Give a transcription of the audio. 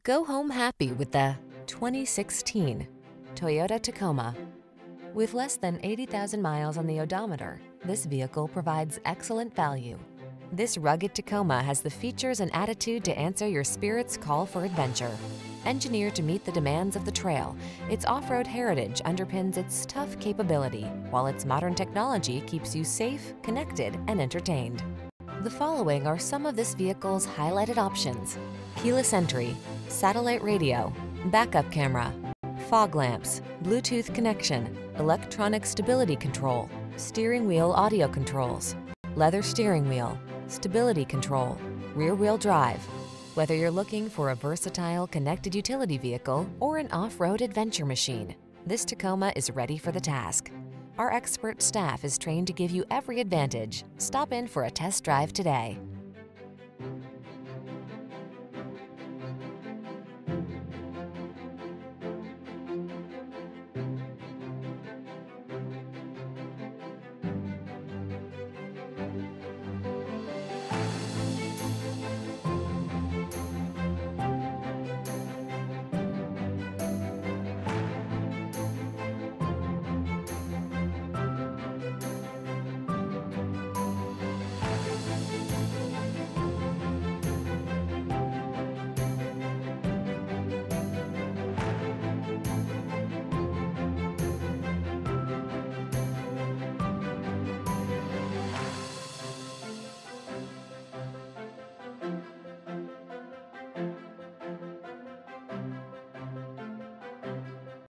Go home happy with the 2016 Toyota Tacoma. With less than 80,000 miles on the odometer, this vehicle provides excellent value. This rugged Tacoma has the features and attitude to answer your spirit's call for adventure. Engineered to meet the demands of the trail, its off-road heritage underpins its tough capability, while its modern technology keeps you safe, connected, and entertained. The following are some of this vehicle's highlighted options: keyless entry, satellite radio, backup camera, fog lamps, Bluetooth connection, electronic stability control, steering wheel audio controls, leather steering wheel, stability control, rear-wheel drive. Whether you're looking for a versatile connected utility vehicle or an off-road adventure machine, this Tacoma is ready for the task. Our expert staff is trained to give you every advantage. Stop in for a test drive today.